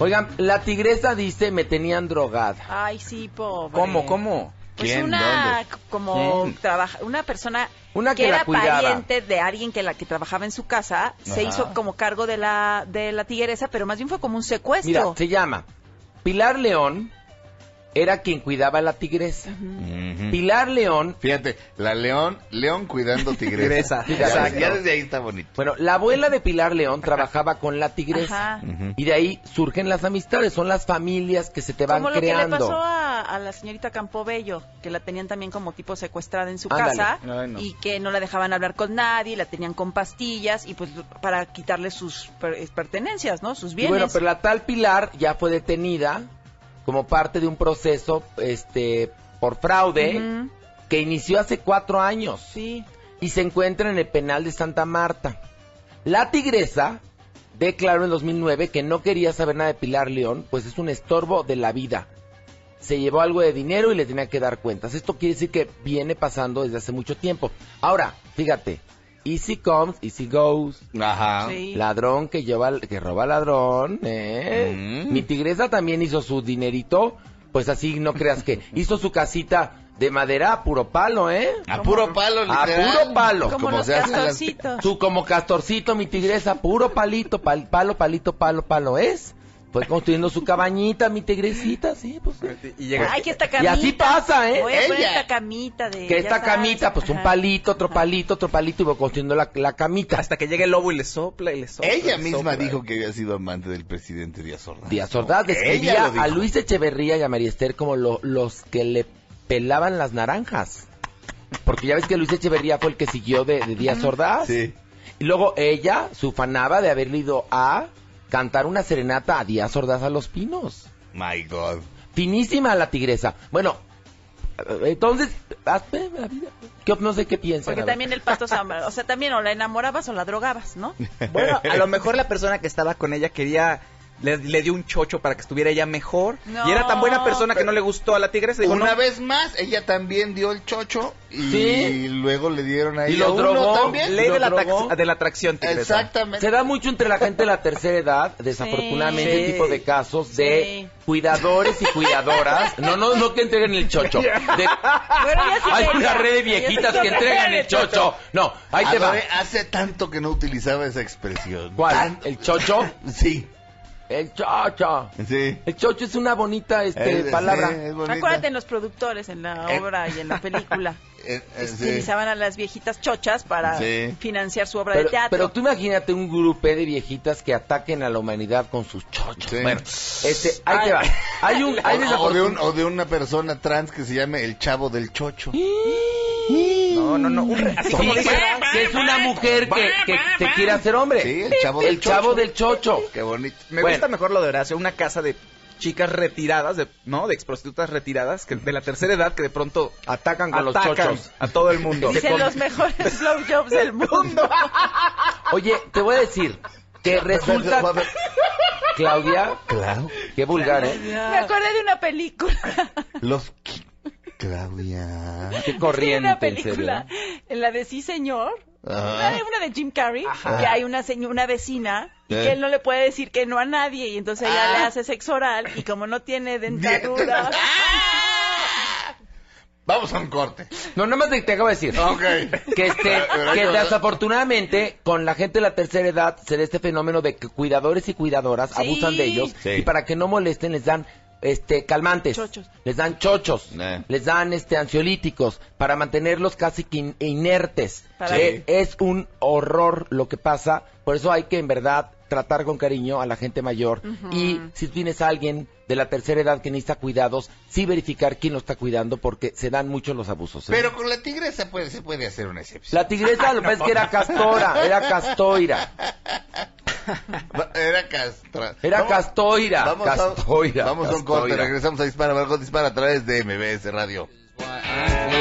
Oigan, la tigresa dice, me tenían drogada. Ay, sí, pobre. ¿Cómo? Pues ¿Quién? una, ¿Dónde? como ¿Quién? una persona Una que que la era cuidaba. pariente de alguien que trabajaba en su casa, se hizo como cargo de la tigresa, pero más bien fue como un secuestro. Mira, se llama Pilar León, era quien cuidaba a la tigresa. Ujú. Pilar León, Fíjate, León cuidando tigresa. Tigresa. Ya desde ahí está bonito. bueno, la abuela de Pilar León trabajaba con la tigresa. Ajá. Ujú. Y de ahí surgen las amistades, son las familias que se te van Como lo creando. que le pasó a la señorita Campobello, que la tenían también como tipo secuestrada en su Ándale. casa Ay, no. y que no la dejaban hablar con nadie, la tenían con pastillas y pues para quitarle sus pertenencias, ¿no? Sus Y bienes. bueno, pero la tal Pilar ya fue detenida como parte de un proceso por fraude Ujú. que inició hace 4 años. Sí. Y se encuentra en el penal de Santa Marta. La tigresa declaró en 2009 que no quería saber nada de Pilar León, pues es un estorbo de la vida. Se llevó algo de dinero y le tenía que dar cuentas. Esto quiere decir que viene pasando desde hace mucho tiempo. Ahora, fíjate, easy comes, easy goes. Ajá. Sí. Ladrón que roba ladrón, Mi tigresa también hizo su dinerito, pues así no creas que hizo su casita de madera a puro palo, A puro palo, A literal. puro palo. Como Como los se hacen las- castorcitos. Su como castorcito, mi tigresa, puro palito, palo, palito, palo, ¿es? Fue construyendo su cabañita, mi tigresita, sí, pues. Y llega... Ay, que esta Y camita. así pasa, Voy a poner Ella. esta camita de... Que ya esta sabes. camita, pues un Ajá. palito, otro palito, y va construyendo la camita. Hasta que llegue el lobo y le sopla y le sopla. Ella le misma sopla. dijo que había sido amante del presidente Díaz Ordaz. Díaz Ordaz Ella describía lo dijo. a Luis Echeverría y a María Esther como los que le pelaban las naranjas. Porque ya ves que Luis Echeverría fue el que siguió de Díaz Ordaz. Sí. Y luego ella se ufanaba de haberle ido a cantar una serenata a Díaz Ordaz a Los Pinos. My God. Finísima la tigresa. Bueno, entonces, no sé qué piensan. Porque a ver. también el pato, o sea, también o la enamorabas o la drogabas, ¿no? Bueno, a lo mejor la persona que estaba con ella quería... Le dio un chocho para que estuviera ella mejor. No. Y era tan buena persona que no le gustó a la tigresa. Dijo, Una no, vez más, ella también dio el chocho y Sí. luego le dieron a Y ella lo uno drogó. también. ley ¿Lo de la, drogó? de la atracción, tigresa. Exactamente. Se da mucho entre la gente de la tercera edad, desafortunadamente, Sí. este tipo de casos de Sí. cuidadores y cuidadoras. No que entreguen el chocho. Bueno, ya sí Hay quería. una red de Ella viejitas sí que entregan el chocho. No, ahí te va. Adoré, hace tanto que no utilizaba esa expresión. ¿Cuál? Tanto. ¿El chocho? Sí, El chocho. sí. El chocho es una bonita palabra. Sí, es bonita. Acuérdate en los productores, en la obra y en la película. Sí. Utilizaban a las viejitas chochas para Sí. financiar su obra de teatro. Pero tú imagínate un grupo de viejitas que ataquen a la humanidad con sus chochos. Sí. Bueno, ahí te va. Hay O de una persona trans que se llame el chavo del chocho. No. Así Sí, como dice... que es una mujer que se quiere hacer hombre. Sí, el chavo del El chavo chocho. del chocho. Qué bonito. Me Bueno. gusta mejor lo de Horacio, una casa de chicas retiradas, de exprostitutas retiradas, que de la tercera edad que de pronto Atacan con los atacan chochos. a todo el mundo. Dicen los mejores blowjobs del mundo. Oye, te voy a decir que resulta... Claudia, Claro. qué vulgar, ¿eh? Me acordé de una película. Claudia. Qué Hay corriente, una en serio. película, en la de Sí Señor, Ajá. una de Jim Carrey, que hay una vecina y que él no le puede decir que no a nadie y entonces ella le hace sexo oral y como no tiene dentadura. Vamos a un corte. No, nada más te acabo de decir. Ok. Que desafortunadamente con la gente de la tercera edad se da este fenómeno de que cuidadores y cuidadoras Sí. abusan de ellos Sí. y para que no molesten les dan calmantes, Chochos. les dan chochos, Eh. les dan ansiolíticos para mantenerlos casi que inertes. Para- Es un horror lo que pasa, por eso hay que en verdad tratar con cariño a la gente mayor y si tienes a alguien de la tercera edad que necesita cuidados, sí verificar quién lo está cuidando porque se dan muchos los abusos. ¿eh? Pero con la tigresa se puede hacer una excepción. La tigresa lo que pasa es que era castora, era castoira. Era castra. Era castoira. Vamos Castoira. a un corte, regresamos a Dispara, Margot Dispara a través de MBS Radio. Why I